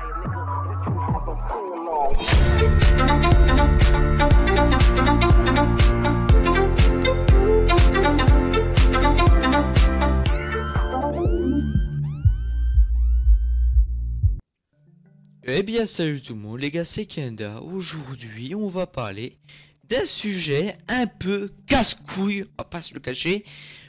Eh bien salut tout le monde les gars, c'est Kenda. Aujourd'hui on va parler d'un sujet un peu casse-couille, on va pas se le cacher.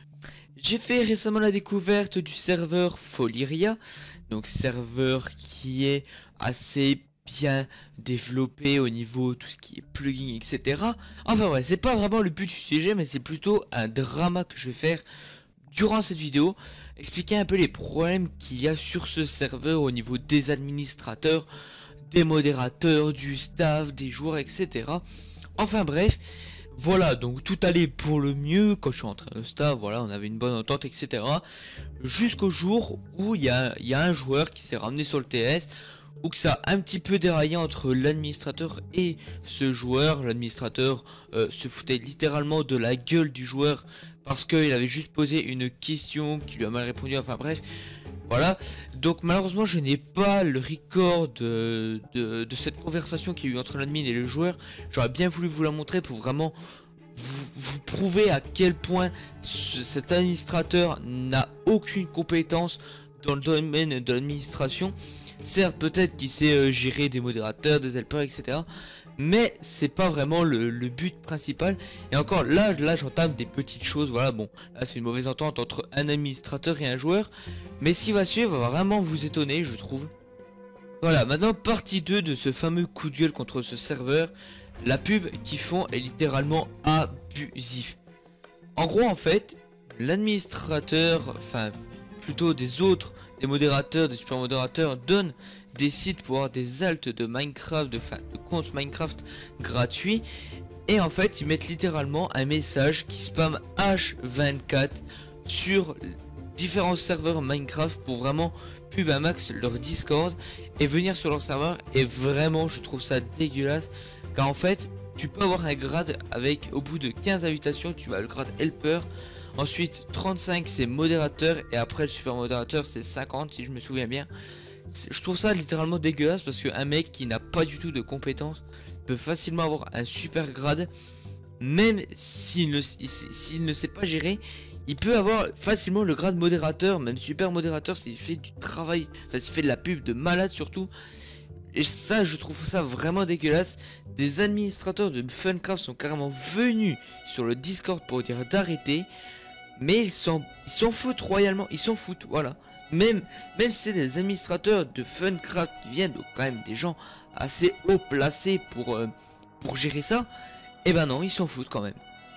J'ai fait récemment la découverte du serveur Foliria, donc serveur qui est assez bien développé au niveau tout ce qui est plugin etc. Enfin ouais, c'est pas vraiment le but du sujet, mais c'est plutôt un drama que je vais faire durant cette vidéo, expliquer un peu les problèmes qu'il y a sur ce serveur au niveau des administrateurs, des modérateurs, du staff, des joueurs, etc. Enfin bref, voilà, donc tout allait pour le mieux quand je suis entré au staff, voilà, on avait une bonne entente, etc. Jusqu'au jour où il y a un joueur qui s'est ramené sur le TS, ou que ça a un petit peu déraillé entre l'administrateur et ce joueur. L'administrateur se foutait littéralement de la gueule du joueur parce qu'il avait juste posé une question qui lui a mal répondu, enfin bref, voilà. Donc malheureusement je n'ai pas le record de cette conversation qu'il y a eu entre l'admin et le joueur. J'aurais bien voulu vous la montrer pour vraiment vous prouver à quel point cet administrateur n'a aucune compétence dans le domaine de l'administration. Certes, peut-être qu'il sait gérer des modérateurs, des helpers, etc. Mais c'est pas vraiment le but principal. Et encore, là j'entame des petites choses. Voilà, bon, là c'est une mauvaise entente entre un administrateur et un joueur. Mais ce qui va suivre va vraiment vous étonner, je trouve. Voilà, maintenant partie 2 de ce fameux coup de gueule contre ce serveur. La pub qu'ils font est littéralement abusif. En gros, en fait, l'administrateur, enfin plutôt des modérateurs, des super modérateurs donnent des sites pour avoir des alts de Minecraft, de comptes Minecraft gratuits, et en fait ils mettent littéralement un message qui spam H24 sur différents serveurs Minecraft pour vraiment pub un max leur Discord et venir sur leur serveur. Et vraiment je trouve ça dégueulasse, car en fait tu peux avoir un grade avec, au bout de 15 invitations tu as le grade helper. Ensuite 35 c'est modérateur, et après le super modérateur c'est 50 si je me souviens bien. Je trouve ça littéralement dégueulasse, parce qu'un mec qui n'a pas du tout de compétences peut facilement avoir un super grade. Même s'il ne sait pas gérer, il peut avoir facilement le grade modérateur, même super modérateur, s'il fait du travail, enfin s'il fait de la pub de malade surtout. Et ça, je trouve ça vraiment dégueulasse. Des administrateurs de Funcraft sont carrément venus sur le Discord pour dire d'arrêter, mais ils s'en foutent royalement, ils s'en foutent, voilà. Même si c'est des administrateurs de Funcraft qui viennent, donc quand même des gens assez haut placés pour gérer ça, et ben non, ils s'en foutent quand même.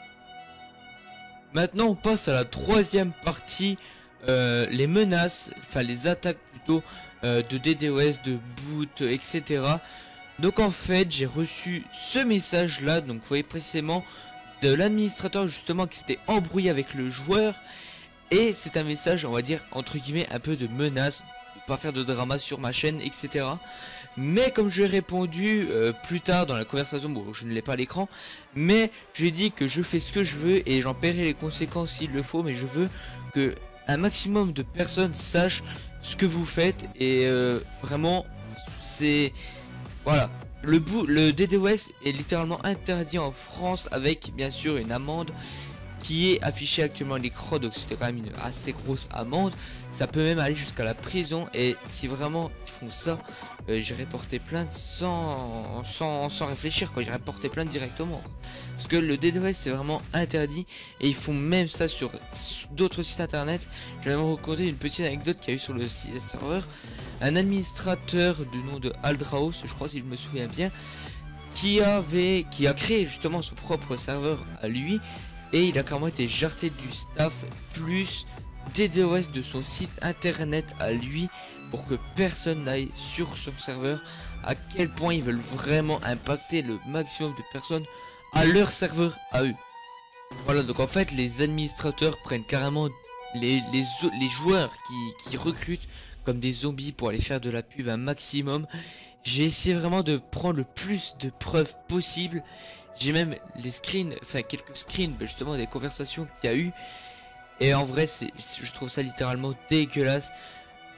Maintenant on passe à la troisième partie, les menaces, enfin les attaques plutôt, de DDoS, de boot, etc. Donc en fait j'ai reçu ce message là, donc vous voyez précisément de l'administrateur justement qui s'était embrouillé avec le joueur. Et c'est un message, on va dire, entre guillemets, un peu de menace, de pas faire de drama sur ma chaîne, etc. Mais comme je lui ai répondu plus tard dans la conversation, bon, je ne l'ai pas à l'écran, mais je lui ai dit que je fais ce que je veux et j'en paierai les conséquences s'il le faut, mais je veux que un maximum de personnes sachent ce que vous faites. Et vraiment, c'est... Voilà. Le DDoS est littéralement interdit en France, avec bien sûr une amende qui est affiché actuellement à l'écran, donc c'était quand même une assez grosse amende. Ça peut même aller jusqu'à la prison, et si vraiment ils font ça, j'irai porter plainte sans réfléchir, quoi. J'irai porter plainte directement, quoi. Parce que le DDoS c'est vraiment interdit, et ils font même ça sur d'autres sites internet. Je vais même vous raconter une petite anecdote qu'il y a eu sur le serveur. Un administrateur du nom de Aldraos, je crois si je me souviens bien, qui a créé justement son propre serveur à lui. Et il a carrément été jarté du staff plus DDoS de son site internet à lui, pour que personne n'aille sur son serveur. À quel point ils veulent vraiment impacter le maximum de personnes à leur serveur à eux. Voilà, donc en fait les administrateurs prennent carrément les joueurs qui recrutent comme des zombies pour aller faire de la pub un maximum. J'ai essayé vraiment de prendre le plus de preuves possible. J'ai même les screens, enfin quelques screens justement des conversations qu'il y a eu. Et en vrai je trouve ça littéralement dégueulasse.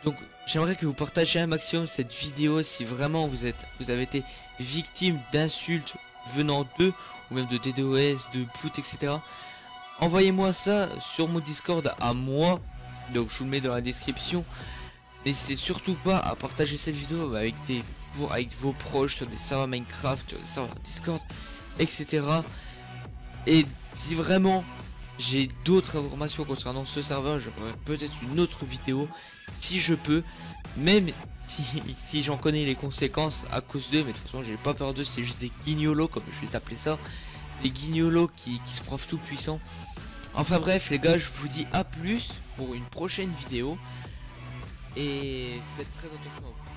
Donc j'aimerais que vous partagiez un maximum cette vidéo si vraiment vous avez été victime d'insultes venant d'eux, ou même de DDoS, de boot, etc. Envoyez-moi ça sur mon Discord à moi, donc je vous le mets dans la description. N'hésitez surtout pas à partager cette vidéo avec vos proches sur des serveurs Minecraft, sur des serveurs Discord, etc. Et si vraiment j'ai d'autres informations concernant ce serveur, je ferai peut-être une autre vidéo si je peux, même si j'en connais les conséquences à cause d'eux. Mais de toute façon j'ai pas peur d'eux, c'est juste des guignolos comme je vais appeler ça, des guignolos qui se croient tout puissants. Enfin bref les gars, je vous dis à plus pour une prochaine vidéo et faites très attention à vous.